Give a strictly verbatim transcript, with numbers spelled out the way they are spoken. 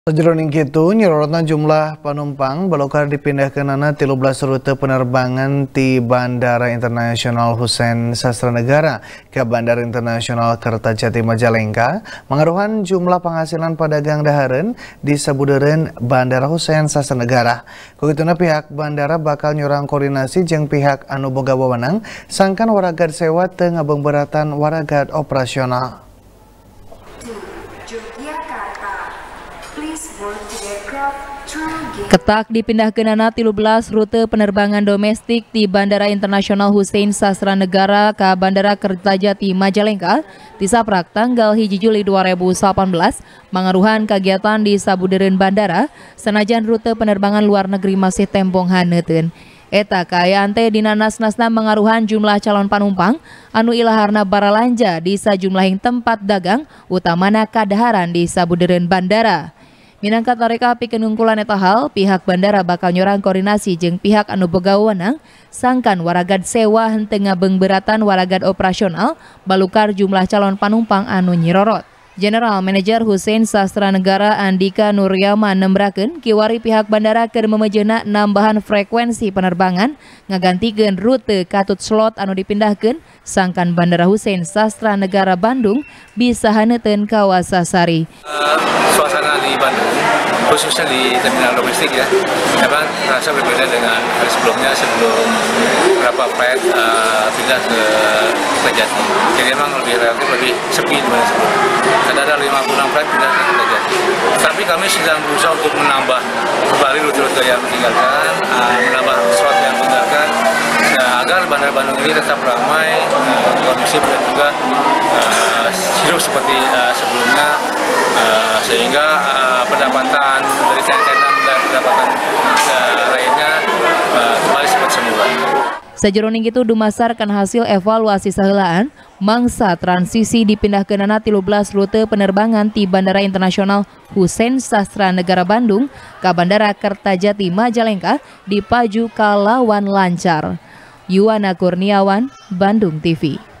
Sajroning kitu nyorotna jumlah penumpang balokar dipindahkeunana tilu belas rute penerbangan ti Bandara Internasional Husein Sastranegara ke Bandara Internasional Kertajati Majalengka mengaruhan jumlah penghasilan pedagang dahareun di sabudeureun Bandara Husein Sastranegara. Kukituna pihak bandara bakal nyorang koordinasi jeung pihak anu boga wewenang sangkan waragad sewa teu ngabeungbeuratan waragad operasional. Ketak dipindahkeunana tilu belas rute penerbangan domestik di Bandara Internasional Husein Sastranegara ke Bandara Kertajati Majalengka disaprak tanggal hiji Juli dua ribu delapan belas mengaruhan kegiatan di sabudeureun bandara sanajan rute penerbangan luar negeri masih tembong haneuteun. Eta kaayaan teh dina nas-nasna mengaruhan jumlah calon panumpang anu ilaharna baralanja di sajumlahing tempat dagang utamana kadaharan di sabudeureun bandara. Minangka tareka pikeun ngungkulan eta hal, pihak bandara bakal nyorang koordinasi jeung pihak anu boga wewenang sangkan waragad sewa henteu ngabeungbeuratan waragad operasional balukar jumlah calon panumpang anu nyirorot. General Manager Husein Sastranegara Andika Nuryaman nembrakeun kiwari pihak bandara keur memejeuna nambahan frekuensi penerbangan ngagantikeun rute katut slot anu dipindahkeun sangkan Bandara Husein Sastranegara Bandung bisa haneuteun ka Wasasari. Uh, suasana di Bandung khususnya di terminal domestik ya memang terasa berbeda dengan hari sebelumnya sebelum beberapa flight uh, pindah ke Kertajati. Jadi memang lebih relatif lebih sepi dibanding sebelumnya. Ada lima puluh enam flight pindah ke Kertajati. Tapi kami sedang berusaha untuk menambah kembali rute-rute yang ditinggalkan, uh, menambah slot yang ditinggalkan nah, agar Bandara Bandung ini tetap ramai, uh, kondusif dan juga uh, hidup seperti uh, sebelumnya, uh, sehingga uh, pendapatan dari tenan dan pendapatan uh, lainnya uh, kembali seperti semula. Sajroning itu dumasarkan hasil evaluasi saheulaan mangsa transisi dipindahkeunana tilu belas rute penerbangan ti Bandara Internasional Husein Sastranegara Bandung ka Bandara Kertajati Majalengka dipaju kalawan lancar. Yuwana Kurniawan, Bandung T V.